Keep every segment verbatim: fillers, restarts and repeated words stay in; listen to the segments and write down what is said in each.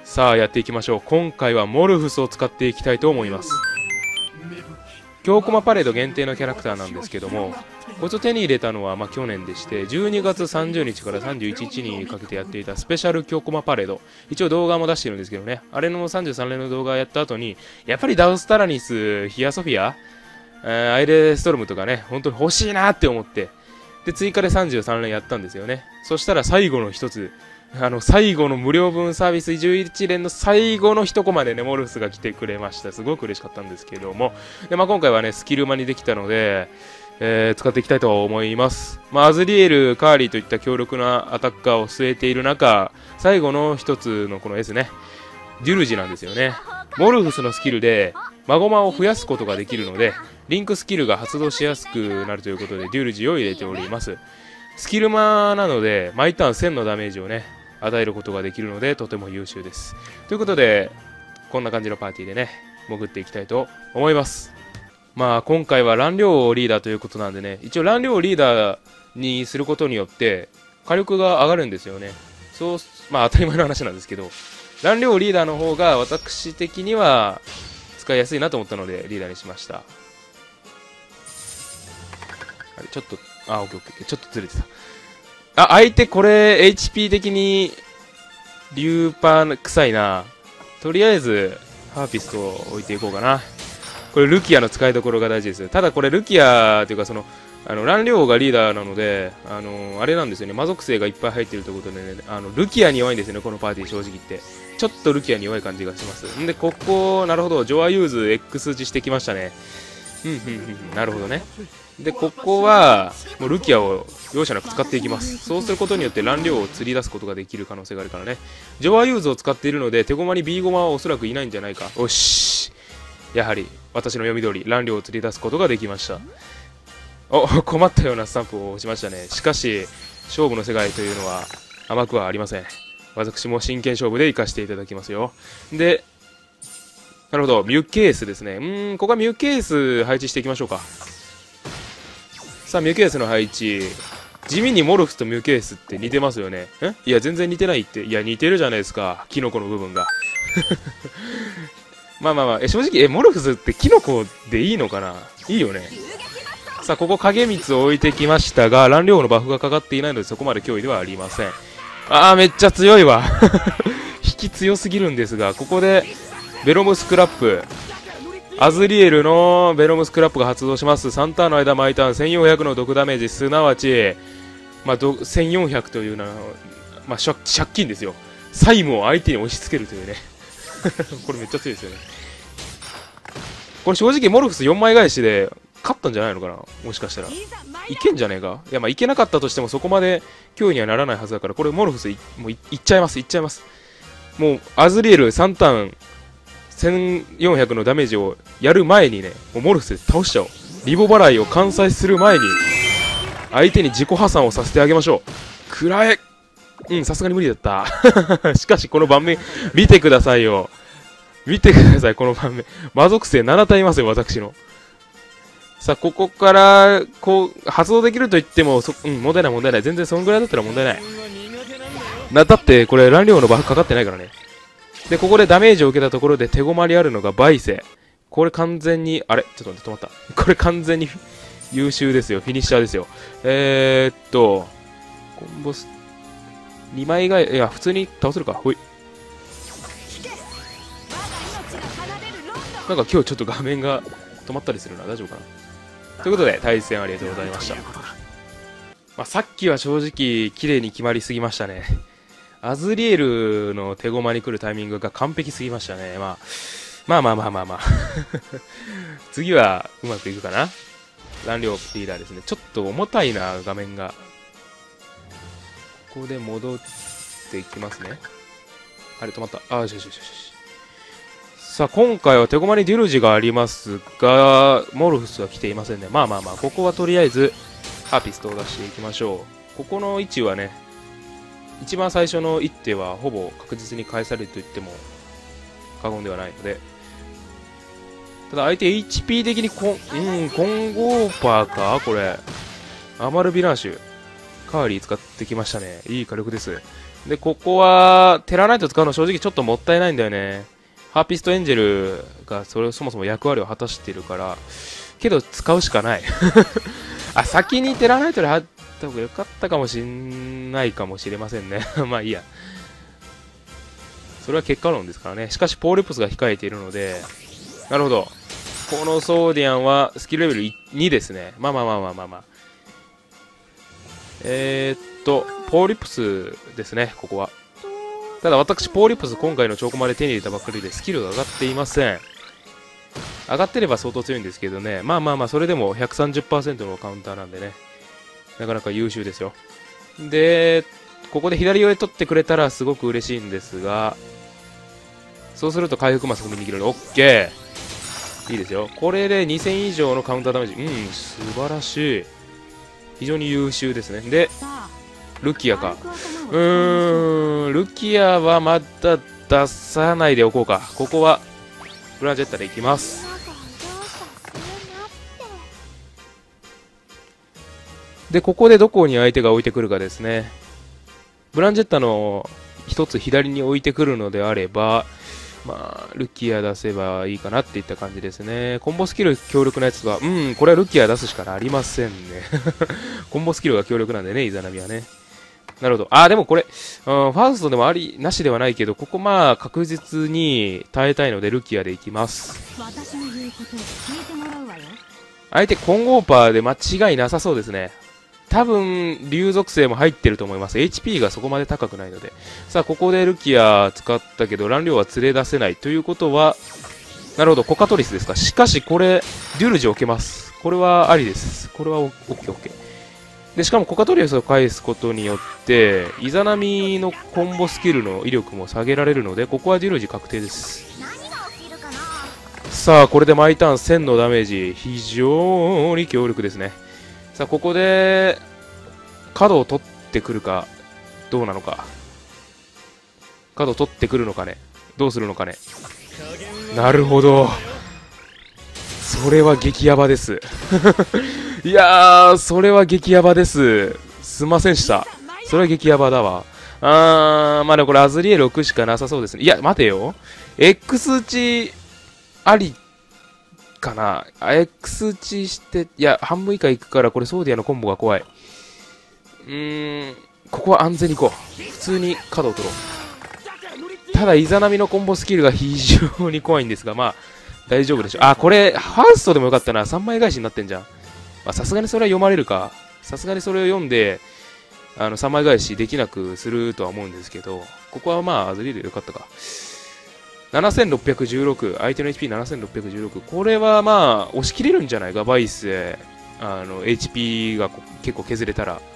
さあやっていきましょう。今回はモルフスを使っていきたいと思います。京コマパレード限定のキャラクターなんですけども、こいつを手に入れたのはまあ去年でして、じゅうにがつさんじゅうにちからさんじゅういちにちにかけてやっていたスペシャル京コマパレード、一応動画も出してるんですけどね、あれのさんじゅうさんれんの動画をやった後に、やっぱりダウスタラニス、ヒアソフィア、えー、アイレストルムとかね、本当に欲しいなって思って、で追加でさんじゅうさんれんやったんですよね。そしたら最後の一つ、あの最後の無料分サービスじゅういちれんの最後の一コマでね、モルフスが来てくれました。すごく嬉しかったんですけども、で、まあ、今回はねスキルマにできたので、えー、使っていきたいと思います。まあ、アズリエル、カーリーといった強力なアタッカーを据えている中、最後の一つのこの S ね、デュルジなんですよね。モルフスのスキルでマゴマを増やすことができるので、リンクスキルが発動しやすくなるということでデュルジを入れております。スキルマなので毎ターンせんのダメージをね与えることができるのでとても優秀です。ということでこんな感じのパーティーでね潜っていきたいと思います。まあ今回は乱量をリーダーということなんでね、一応乱量をリーダーにすることによって火力が上がるんですよね。そう、まあ当たり前の話なんですけど、乱量リーダーの方が私的には使いやすいなと思ったのでリーダーにしました。あれちょっと、あ、オッケーオッケー、ちょっとずれてた。あ、相手これ エイチピー 的にリューパー臭いな。とりあえずハーピストを置いていこうかな。これルキアの使いどころが大事です。ただこれルキアというかそのあの乱量がリーダーなので、あのー、あれなんですよね、魔属性がいっぱい入っているということでね、あのルキアに弱いんですよね、このパーティー正直言って。ちょっとルキアに弱い感じがします。んで、ここ、なるほど、ジョアユーズ X 字してきましたね。うんうんうん、なるほどね。で、ここは、もうルキアを容赦なく使っていきます。そうすることによって乱量を釣り出すことができる可能性があるからね。ジョアユーズを使っているので、手駒に B 駒はおそらくいないんじゃないか。よし。やはり、私の読み通り、乱量を釣り出すことができました。お、困ったようなスタンプを押しましたね。しかし、勝負の世界というのは甘くはありません。私も真剣勝負で生かしていただきますよ。で、なるほど、ミュケースですね。うーん、ここはミュケース配置していきましょうか。さあ、ミュケースの配置。地味にモルフスとミュケースって似てますよね。えいや、全然似てないって。いや、似てるじゃないですか。キノコの部分が。まあまあまあ、え正直、え、モルフスってキノコでいいのかないいよね。さあ、ここ影光を置いてきましたが、乱量のバフがかかっていないのでそこまで脅威ではありません。あー、めっちゃ強いわ。引き強すぎるんですが、ここでベロムスクラップ。アズリエルのベロムスクラップが発動します。さんターンの間、毎ターンせんよんひゃくの毒ダメージ、すなわち、まあ、せんよんひゃくというのは、まあ、借金ですよ。債務を相手に押し付けるというね。これめっちゃ強いですよね。これ正直モルフスよんまい返しで勝ったんじゃないのかな、もしかしたら。いけんじゃねえか。いや、まあいけなかったとしてもそこまで脅威にはならないはずだから、これモルフスいもう い, いっちゃいます、いっちゃいます。もうアズリエルさんターンせんよんひゃくのダメージをやる前にね、もうモルフスで倒しちゃおう。リボ払いを完済する前に相手に自己破産をさせてあげましょう。くらえ。うん、さすがに無理だった。しかしこの盤面見てくださいよ。見てください、この盤面。魔属性なな体いますよ、私の。さあ、ここから、こう、発動できると言っても、そうん、問題ない、問題ない。全然そのぐらいだったら問題ない。な、だって、これ、乱量のバフかかってないからね。で、ここでダメージを受けたところで手駒にあるのがバイセ。これ完全に、あれちょっと待って、止まった。これ完全に優秀ですよ。フィニッシャーですよ。えー、っと、コンボス、にまいがい、いや、普通に倒せるか。ほい。なんか今日ちょっと画面が止まったりするな。大丈夫かな。ということで、対戦ありがとうございました。まあ、さっきは正直、綺麗に決まりすぎましたね。アズリエルの手駒に来るタイミングが完璧すぎましたね。まあ、まあまあまあまあまあ。次はうまくいくかな。乱量リーダーですね。ちょっと重たいな、画面が。ここで戻っていきますね。あれ、止まった。あ、よしよしよしよし。さあ、今回は手駒にデュルジがありますが、モルフスは来ていませんね。まあまあまあ、ここはとりあえず、ハーピストを出していきましょう。ここの位置はね、一番最初の一手はほぼ確実に返されると言っても過言ではないので、ただ相手 エイチピー 的にコン、うん、コンゴーパーかこれ。アマルビランシュ。カーリー使ってきましたね。いい火力です。 で、ここは、テラナイト使うの正直ちょっともったいないんだよね。ハーピストエンジェルがそれそもそも役割を果たしてるから、けど使うしかない。あ、先にテラナイトで入った方が良かったかもしんないかもしれませんね。まあいいや。それは結果論ですからね。しかし、ポールプスが控えているので、なるほど。このソーディアンはスキルレベルにですね。まあまあまあまあまあまあ。えー、っと、ポーリップスですね、ここは。ただ私、ポーリップス今回のチョコまで手に入れたばっかりでスキルが上がっていません。上がってれば相当強いんですけどね。まあまあまあ、それでも ひゃくさんじゅっパーセント のカウンターなんでね。なかなか優秀ですよ。で、ここで左上取ってくれたらすごく嬉しいんですが、そうすると回復マス踏みに切れる。オッケー。いいですよ。これでにせん以上のカウンターダメージ。うん、素晴らしい。非常に優秀ですね。で、ルキアか。うーん、ルキアはまだ出さないでおこうか。ここは、ブランジェッタでいきます。で、ここでどこに相手が置いてくるかですね。ブランジェッタの一つ左に置いてくるのであれば、まあ、ルキア出せばいいかなっていった感じですね。コンボスキル強力なやつは、うん、これはルキア出すしかありませんね。コンボスキルが強力なんでね、イザナミはね。なるほど。あ、でもこれ、うん、ファーストでもあり、なしではないけど、ここまあ、確実に耐えたいので、ルキアでいきます。私の言うことを聞いてもらうわよ。相手、コンゴーパーで間違いなさそうですね。多分、竜属性も入ってると思います。エイチピー がそこまで高くないので。さあ、ここでルキア使ったけど、乱量は連れ出せない。ということは、なるほど、コカトリスですか。しかし、これ、デュルジ置けます。これはありです。これはオッケーオッケー。で、しかもコカトリスを返すことによって、イザナミのコンボスキルの威力も下げられるので、ここはデュルジ確定です。さあ、これで毎ターンせんのダメージ、非常に強力ですね。さあ、ここで、角を取ってくるか、どうなのか。角を取ってくるのかね。どうするのかね。なるほど。それは激ヤバです。いやー、それは激ヤバです。すんませんでした。それは激ヤバだわ。あー、まあでもこれアズリエル置くしかなさそうですね。いや、待てよ。X 打ち、ありかな。X 打ちして、いや、半分以下いくから、これソーディアのコンボが怖い。うーん、ここは安全にいこう。普通に角を取ろう。ただ、イザナミのコンボスキルが非常に怖いんですが、まあ、大丈夫でしょう。あ、これ、ファーストでもよかったな。さんまい返しになってんじゃん。まあ、さすがにそれは読まれるか。さすがにそれを読んで、あの、さんまい返しできなくするとは思うんですけど、ここはまあ、アズリールでよかったか。ななせんろっぴゃくじゅうろく、相手の エイチピーななせんろっぴゃくじゅうろく。これはまあ、押し切れるんじゃないか、バイスで。あの、エイチピー が結構削れたら。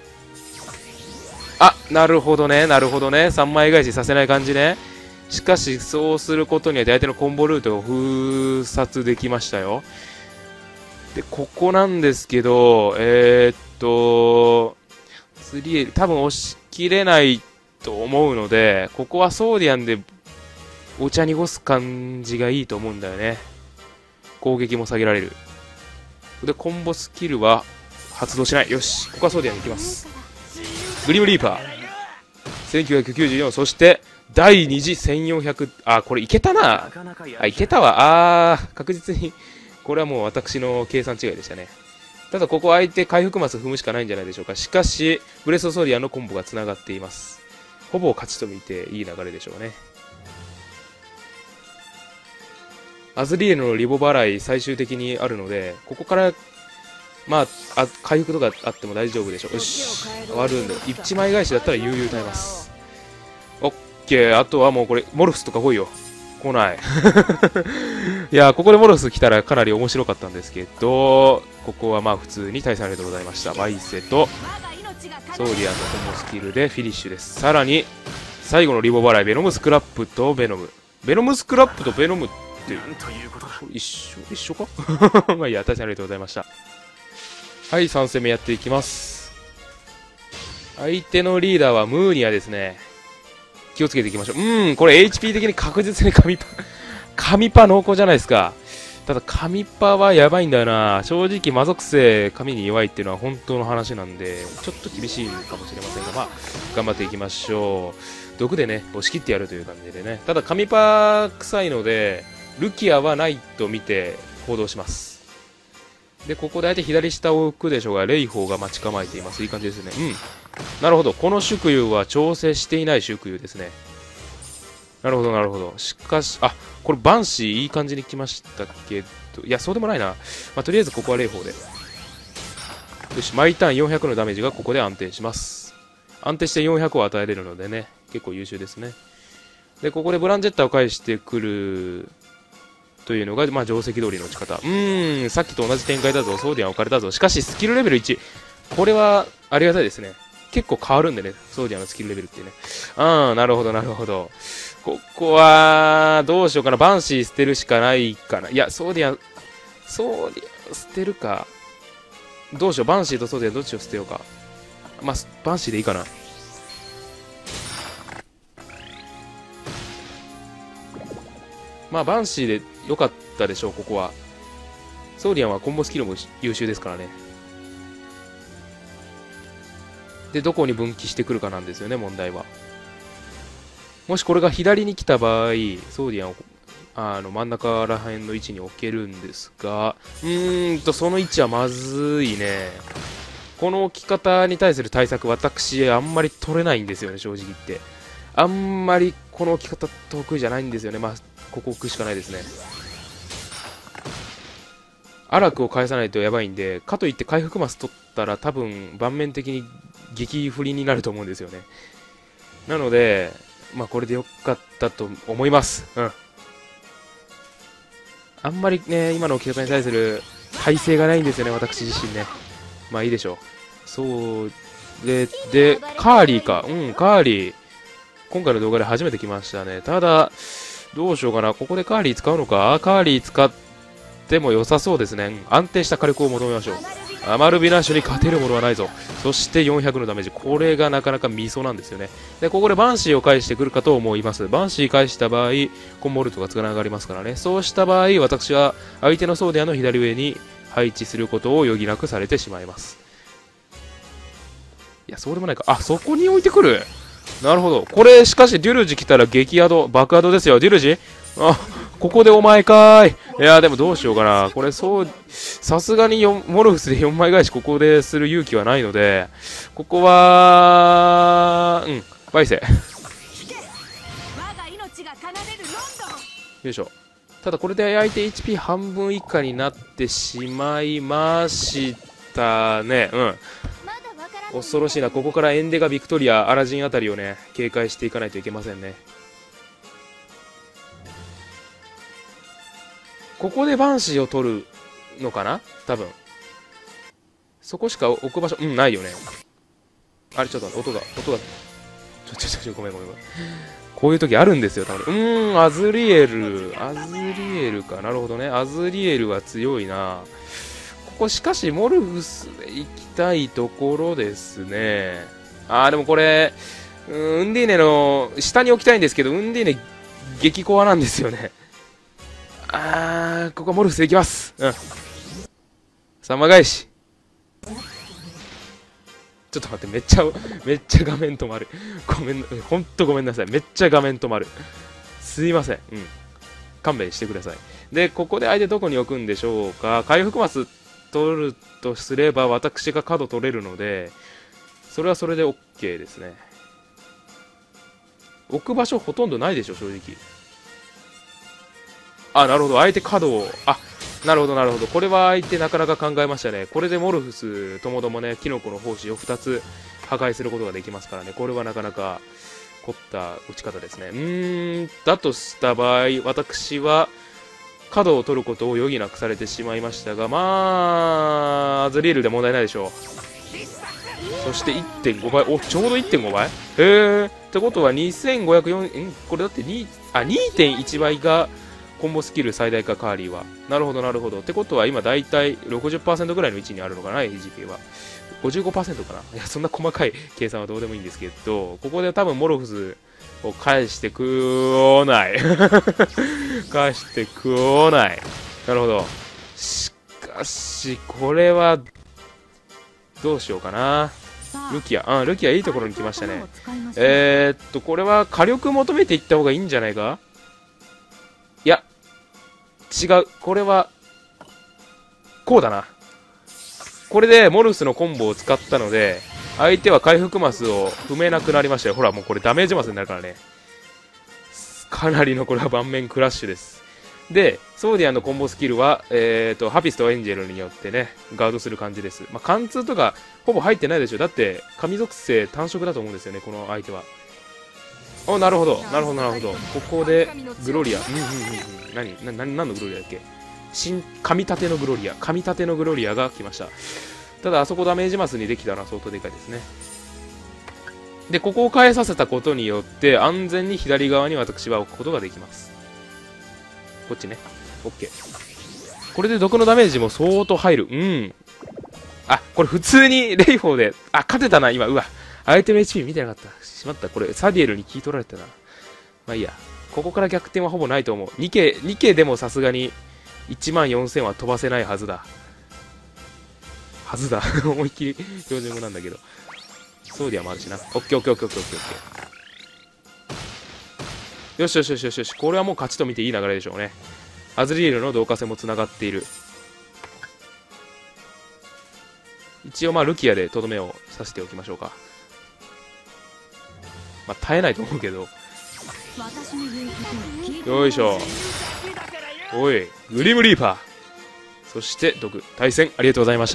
あ、なるほどね、なるほどね。さんまい返しさせない感じね。しかし、そうすることによって相手のコンボルートを封殺できましたよ。で、ここなんですけど、えー、っと、スリエル、多分押し切れないと思うので、ここはソーディアンでお茶濁す感じがいいと思うんだよね。攻撃も下げられる。で、コンボスキルは発動しない。よし、ここはソーディアンに行きます。グリムリーパー。せんきゅうひゃくきゅうじゅうよん、そして、第二次せんよんひゃく、あ、これいけたな。あ、いけたわ。あー、確実に、これはもう私の計算違いでしたね。ただ、ここ相手回復マス踏むしかないんじゃないでしょうか。しかし、ブレストソーディアンのコンボが繋がっています。ほぼ勝ちと見ていい流れでしょうね。アズリエルのリボ払い最終的にあるので、ここから、まあ、あ回復とかあっても大丈夫でしょう。よし、終わるんで、いちまい返しだったら悠々耐えます。オッケー、あとはもうこれ、モルフスとか来いよ。来ない。いや、ここでモルフス来たらかなり面白かったんですけど、ここはまあ普通に対戦ありがとうございました。バイセと、ソーディアンのコンボスキルでフィニッシュです。さらに、最後のリボ払い、ベノムスクラップとベノム。ベノムスクラップとベノムって、一緒一緒かまあいいや、対戦ありがとうございました。はい、さん戦目やっていきます。相手のリーダーはムーニアですね。気をつけていきましょう。うん、これ エイチピー 的に確実に神パ、神パ濃厚じゃないですか。 ただ神パはやばいんだよな。正直魔属性神に弱いっていうのは本当の話なんで、ちょっと厳しいかもしれませんが、まあ頑張っていきましょう。毒でね押し切ってやるという感じでね。ただ神パ臭いのでルキアはないと見て行動します。でここで相手左下を置くでしょうが、レイホーが待ち構えています。いい感じですね。うん、なるほど。この祝友は調整していない祝友ですね。なるほどなるほど。しかし、あ、これバンシーいい感じに来ましたけど、いやそうでもないな。まあ、とりあえずここはレイホーで、よし、毎ターンよんひゃくのダメージがここで安定します。安定してよんひゃくを与えれるのでね、結構優秀ですね。でここでブランジェッタを返してくるというのが、まあ、定石通りの打ち方。うーん、さっきと同じ展開だぞ。ソーディアン置かれたぞ。しかしスキルレベルいち、これはありがたいですね。結構変わるんでね、ソーディアンのスキルレベルってね。ああ、なるほどなるほど。ここはどうしようかな。バンシー捨てるしかないかな。いやソーディアンソーディアン捨てるか。どうしよう。バンシーとソーディアンどっちを捨てようか。まあバンシーでいいかな。まあバンシーで良かったでしょう。ここはソーディアンはコンボスキルも優秀ですからね。でどこに分岐してくるかなんですよね、問題は。もしこれが左に来た場合、ソーディアンをあの真ん中ら辺の位置に置けるんですが、うーんとその位置はまずいね。この置き方に対する対策、私あんまり取れないんですよね、正直言って。あんまりこの置き方得意じゃないんですよね。まあここ置くしかないですね。アラクを返さないとやばいんで、かといって回復マス取ったら多分盤面的に激不利になると思うんですよね。なのでまあこれでよかったと思います。うん。あんまりね、今の置き方に対する耐性がないんですよね、私自身ね。まあいいでしょう。そうで、で、カーリーか。うん、カーリー。今回の動画で初めて来ましたね。ただ、どうしようかな。ここでカーリー使うのか。カーリー使っても良さそうですね。うん、安定した火力を求めましょう。アマルビナッシュに勝てるものはないぞ。そしてよんひゃくのダメージ。これがなかなかミソなんですよね。で、ここでバンシーを返してくるかと思います。バンシー返した場合、コンボルトがつながりますからね。そうした場合、私は相手のソーディアの左上に配置することを余儀なくされてしまいます。いや、そうでもないか。あ、そこに置いてくる。なるほど。これ、しかし、デュルジ来たら激アド、爆アドですよ。デュルジあ、ここでお前かーい。いや、でもどうしようかな。これ、そう、さすがにモルフスでよんまい返しここでする勇気はないので、ここは、うん、バイセ。よいしょ。ただこれで相手 エイチピー 半分以下になってしまいましたね。うん。恐ろしいな。ここからエンデガ、ビクトリア、アラジンあたりをね、警戒していかないといけませんね。ここでバンシーを取るのかな多分。そこしか置く場所、うん、ないよね。あれ、ちょっと音が、音が、ちょ、ちょ、ちょ、ごめんごめんごめん。こういう時あるんですよ、たまに。うーん、アズリエル。アズリエルか。なるほどね。アズリエルは強いな。ここ、しかし、モルフスで行きたいところですね。あー、でもこれ、うん、ウンディーネの下に置きたいんですけど、ウンディーネ、激コアなんですよね。あー、ここはモルフスで行きます。うん。さんま返し。ちょっと待って、めっちゃ、めっちゃ画面止まる。ごめん、ほんとごめんなさい。めっちゃ画面止まる。すいません。うん。勘弁してください。で、ここで相手どこに置くんでしょうか。回復マス取るとすれば、私が角取れるので、それはそれで OK ですね。置く場所ほとんどないでしょ、正直。あ、なるほど。相手角を、あ、なるほど、なるほど。これは相手なかなか考えましたね。これでモルフスともどもね、キノコの胞子をふたつ破壊することができますからね。これはなかなか凝った打ち方ですね。うーん、だとした場合、私は角を取ることを余儀なくされてしまいましたが、まあ、アズリールで問題ないでしょう。そして いってんご 倍。お、ちょうど いってんご 倍へえ。ってことはにせんごひゃくよん、んこれだってに、あ、にてんいち 倍が、コンボスキル最大化カーリーは。なるほど、なるほど。ってことは今だいたい ろくじゅっパーセント ぐらいの位置にあるのかな、エージーピー は。ごじゅうごパーセント かな。いや、そんな細かい計算はどうでもいいんですけど、ここで多分モロフスを返してくおない。返してくおない。 なるほど。しかし、これは、どうしようかな。ルキア。うん、ルキアいいところに来ましたね。えー、っと、これは火力求めていった方がいいんじゃないか。いや、違う。これは、こうだな。これでモルフスのコンボを使ったので、相手は回復マスを踏めなくなりましたよ。ほら、もうこれダメージマスになるからね。かなりのこれは盤面クラッシュです。で、ソーディアンのコンボスキルは、えーと、ハピスとエンジェルによってね、ガードする感じです。まあ、貫通とか、ほぼ入ってないでしょ。だって、神属性単色だと思うんですよね、この相手は。お、なるほど、なるほど、なるほど。ここで、グロリア。うんうんうんうん。何、な、な、何のグロリアだっけ。新、神立てのグロリア。神立てのグロリアが来ました。ただ、あそこダメージマスにできたのは相当でかいですね。で、ここを変えさせたことによって、安全に左側に私は置くことができます。こっちね。OK。これで毒のダメージも相当入る。うん。あ、これ普通にレイフォーで、あ、勝てたな、今。うわ。アイテム エイチピー 見てなかった。しまった。これ、サディエルに聞い取られてたな。まあいいや。ここから逆転はほぼないと思う。にけい、にけいでもさすがにいちまんよんせんは飛ばせないはずだ。はずだ。思いっきり標準語なんだけど。ソーディアもあるしな。オッケーオッケーオッケーオッケーオッケー。よしよしよしよしよし。これはもう勝ちと見ていい流れでしょうね。アズリエルの同化戦もつながっている。一応まあルキアでとどめをさせておきましょうか。まあ耐えないと思うけど。よいしょ。おい、グリムリーパー。そして毒。対戦ありがとうございました。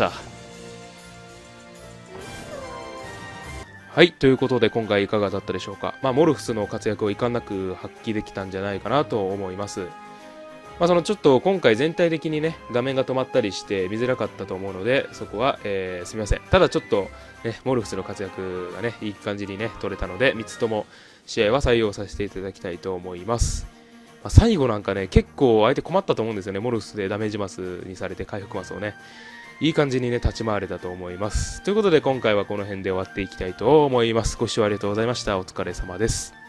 はい、ということで今回いかがだったでしょうか。まあ、モルフスの活躍を遺憾なく発揮できたんじゃないかなと思います。まあ、そのちょっと今回全体的にね、画面が止まったりして見づらかったと思うので、そこは、えー、すみません。ただちょっと、ね、モルフスの活躍がね、いい感じにね、取れたので、みっつとも試合は採用させていただきたいと思います。まあ、最後なんかね、結構相手困ったと思うんですよね。モルフスでダメージマスにされて回復マスをね。いい感じにね、立ち回れたと思います。ということで今回はこの辺で終わっていきたいと思います。ご視聴ありがとうございました。お疲れ様です。